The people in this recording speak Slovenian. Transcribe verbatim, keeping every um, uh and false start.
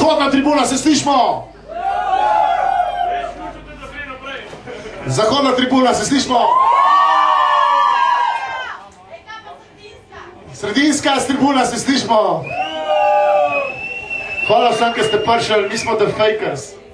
Vzhodna tribuna, se slišimo? Zahodna tribuna, se slišimo? Sredinska tribuna, se slišimo? Hvala vsem, ki ste prišli, mi smo The Fakers.